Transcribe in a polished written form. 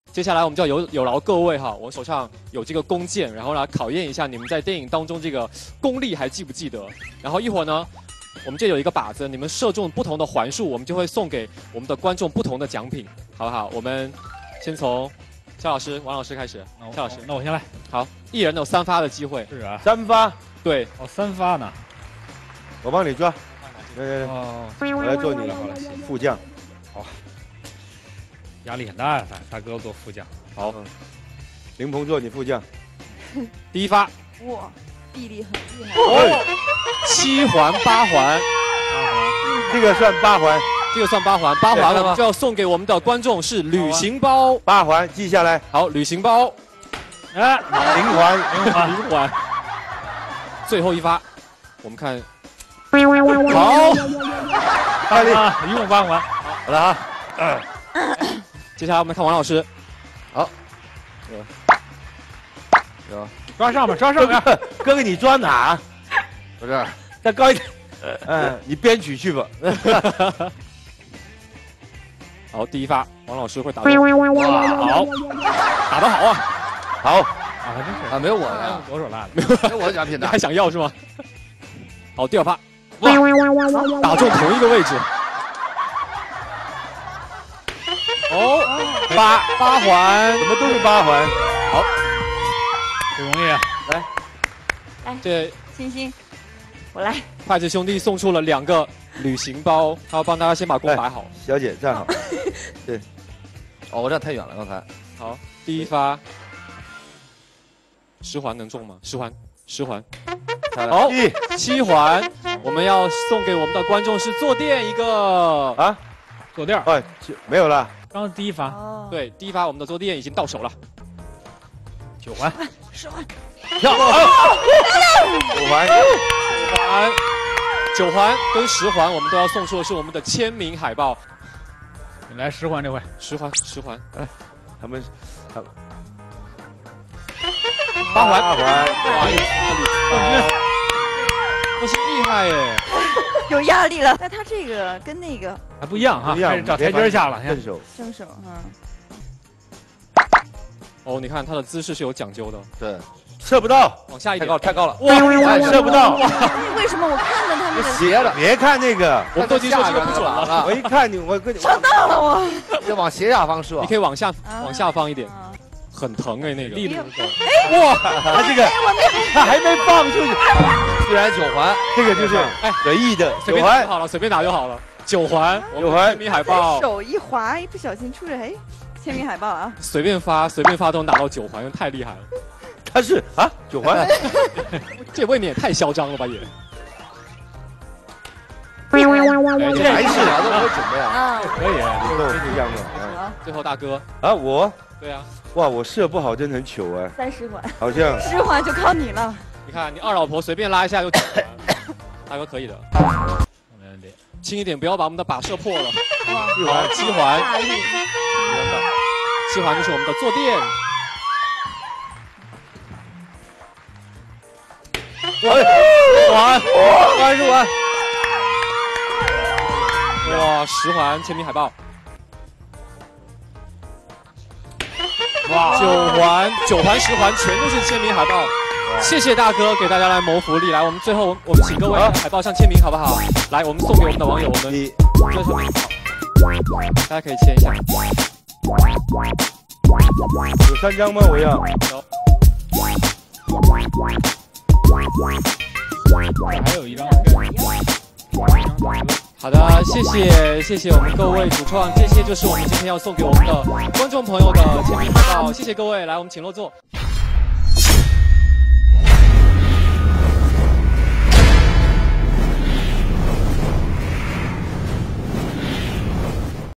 接下来我们就要有劳各位哈，我手上有这个弓箭，然后来考验一下你们在电影当中这个功力还记不记得。然后一会儿呢，我们这有一个靶子，你们射中不同的环数，我们就会送给我们的观众不同的奖品，好不好？我们先从肖老师、王老师开始。肖老师， 那我先来。 好，一人有3发的机会。 是啊 ，3发。 对， 哦，3发呢。 我帮你抓。 哦， 我来做你的好了，副将。 好。压力很大呀，大哥做副将。 好， 林鹏做你副将。 第一发。 哇，臂力很厉害。 哦，7环8环， 这个算8环， 这个算8环，8环了就要送给我们的观众是旅行包 ，8环记下来。 好，旅行包， 哎 ，0环 ，0环，最后一发，我们看，好， 大力， 一共8环， 好了啊。 接下来我们看王老师， 好， 有，抓上面，抓上面， 哥哥你抓哪？ 不是， 再高一点。你编曲去吧。 好，第一发，王老师会打中。哇，好，打得好啊， 好啊，还真是啊，没有我的， 左手辣的， 没有我的奖品的， 你还想要是吗？好，第二发，哇，打中同一个位置。哦，8环， 怎么都是8环？ 好， 不容易啊！ 来， 这星星，我来。 筷子兄弟送出了2个旅行包，他要帮大家先把弓摆好。 小姐站好。对， 哦，我站太远了，刚才。 好，第一发10环能中吗？10环。好，7环，我们要送给我们的观众是坐垫一个啊， 坐垫。 哎，没有了。 刚第一发， 对，第一发我们的坐垫已经到手了。 9环 ，10环， 跳，9环 ，9环跟10环，我们都要送出的是我们的签名海报。 你来10环这回 ，10环，10环， 哎，他们 8环， 哇， 不是厉害耶， 有压力了。那他这个跟那个还不一样哈，开始找台阶下了， 正手， 正手哈。 哦，你看他的姿势是有讲究的。 对， 射不到， 往下一点， 太高了。 哇， 射不到。 为什么我看了他那个斜的？ 别看那个， 我们都已经说这个不准了。 我一看你，我跟你上当了我。 要往斜下方射。 你可以往下放一点，很疼哎，那个。 力度够。 哇，他这个他还没放出去。 虽然9环， 这个就是随意的 9环好了，随便打就好了。9环 ，9环签名海报。 手一滑，一不小心出来，哎，签名海报啊。 随便发都能打到9环，太厉害了。 他是啊，9环， 这未免也太嚣张了吧也。 还是啊，都没有准备啊。 可以， 这样的。 最后大哥啊，我。 对啊。 哇，我射不好，真的很糗哎。 30环。 好像。 10环就靠你了。 你看，你二老婆随便拉一下就9环，大哥可以的。 没问题。 轻一点，不要把我们的靶射破了。 好 ，7环。 大力。 7环就是我们的坐垫。 10环。 哇，10环签名海报。 哇 ，9环、10环全都是签名海报。谢谢大哥给大家来谋福利，来，我们最后我们请各位海报上签名好不好？来，我们送给我们的网友，我们这是大家可以签一下。 有3张吗？我要。 还有一张。 好的，谢谢我们各位主创，这些就是我们今天要送给我们的观众朋友的签名海报，谢谢各位，来，我们请落座。